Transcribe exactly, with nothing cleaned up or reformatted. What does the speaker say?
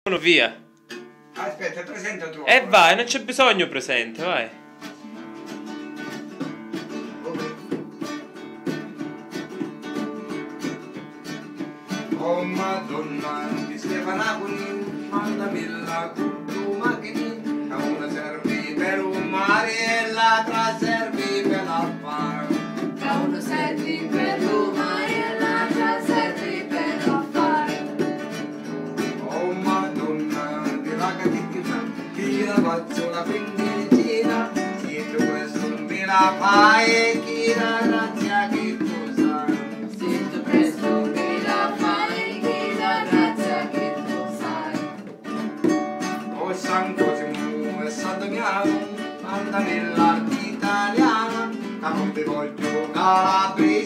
via. Aspetta, presenta tu. E vai, non c'è bisogno presente, vai. Oh Madonna di Stefanapoli, mandami la tu macchina, a una servi per un mare e l'altra servi per l'affare. A uno servi per l'umare e l'altra servi per l'affare. Oh Madonna della catechità, chi la faccio la quindicina, se tu questo non me la fai e chi la grazia che tu sai. Se tu presto mi la fai, chi la grazia che tu sai. Oh San Cosimo e San Damiano, mandami l'arte italiana, a non ti voglio Calabria.